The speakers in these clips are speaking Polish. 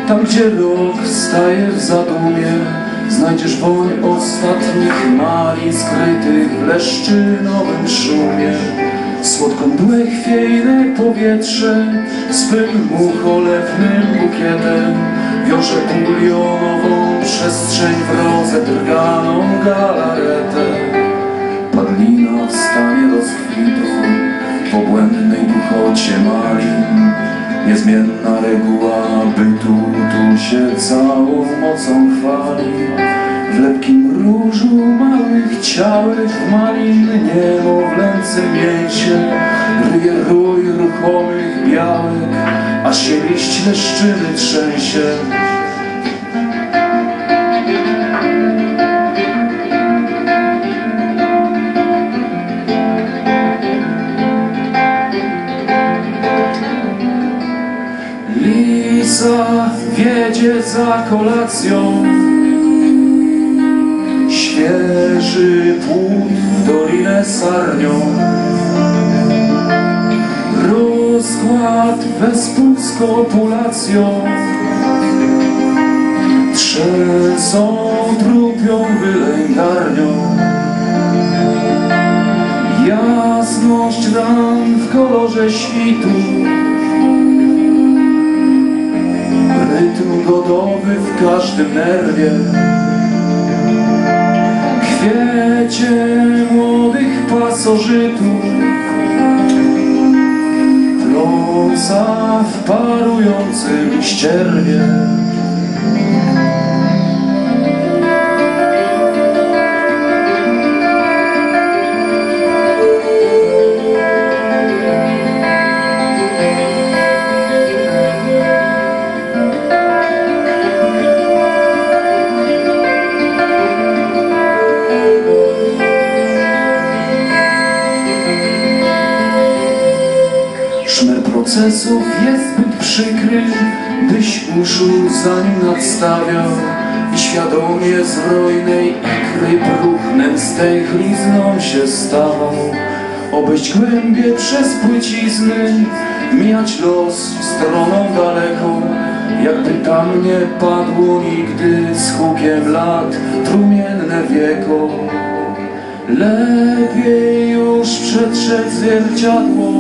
Tam, gdzie rok staje w zadumie, znajdziesz woń ostatnich malin skrytych w leszczynowym szumie. Słodką mdłe chwiejne powietrze swym mucholewnym bukietem wiąże ulionową przestrzeń w rozedrganą galaretę. Padlina wstanie do skwitu w obłędnej duchocie malin. Niezmienna reguła bytu tu się całą mocą chwali. W lepkim różu małych ciałek w malin niemowlęce mięsie ryje rój ruchomych białek, a się liść leszczyny trzęsie. Lisa wiedzie za kolacją świeży płód w dolinę sarnią. Rozkład wespół z kopulacją trzęsą trupią wylęgarnią. Jasność ran w kolorze świtu, rytm godowy w każdym nerwie. Kwiecie młodych pasożytów pląsa w parującym ścierwie. Szmer procesów jest zbyt przykry, byś uszu za nim nadstawiał i świadomie z rojnej ikry bruchnem stęchlizną się stawał. Obejść głębie przez płycizny, mijać los stroną daleką, jakby tam nie padło nigdy z hukiem lat trumienne wieko. Lepiej już przetrzeć zwierciadło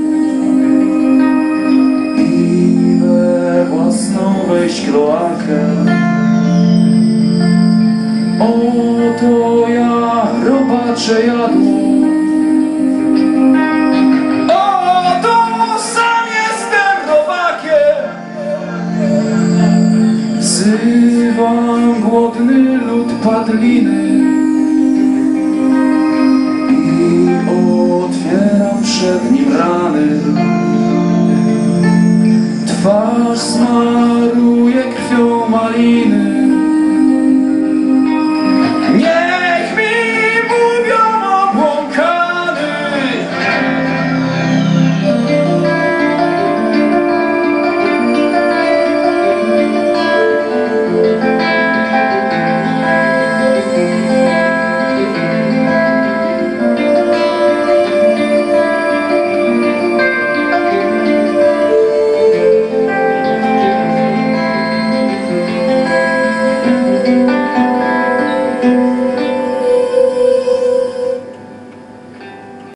własną wejść kloakę. Oto ja robacze jadło. Oto sam jestem robakiem. Wzywam głodny lud padliny i otwieram przed nim rany. Twarz smaruje krwią maliny.